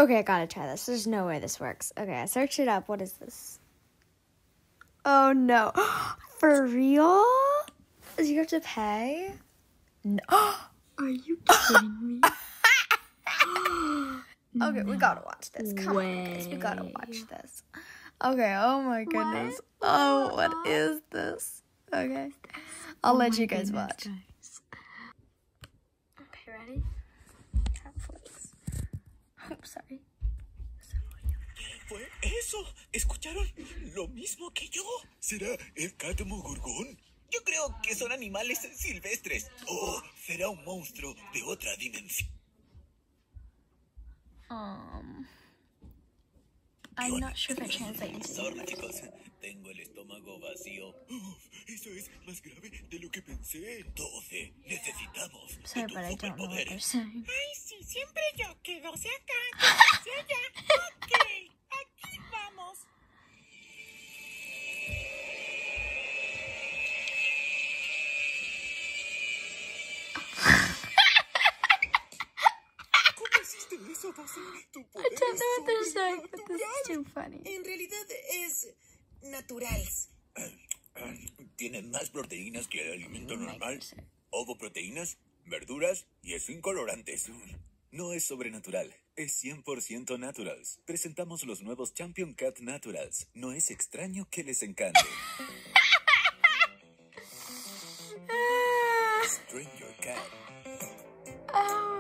Okay, I gotta try this. There's no way this works. Okay, I searched it up. What is this? Oh, no. For real? Do you have to pay? No. Are you kidding me? Okay, we gotta watch this. Come on, guys. We gotta watch this. Okay, oh my goodness. What is this? Okay. I'll let you guys watch. Okay, ready? Netflix. Oh, sorry. ¿Qué fue eso? ¿Escucharon? Lo mismo que yo. ¿Será el Catmogorgón? Yo creo que son animales silvestres. O será un monstruo de otra dimensión. I'm not sure if I translated it. Sorry, chicos. Tengo el estómago vacío. Eso es más grave de lo que pensé. 12. Necesitamos. Sorry, but I don't know what they're saying. Ay, sí, siempre yo. Que 12 acá, que 12 allá. Ok, aquí vamos. ¿Cómo hiciste eso, 12? Tu poder I don't know what they're es saying, but this is too funny. En realidad es natural. Tienen más proteínas que el alimento normal. Ovoproteínas, verduras y sin colorantes. No es sobrenatural, es 100% naturals. Presentamos los nuevos Champion Cat Naturals. No es extraño que les encante. Stranger Cat. Oh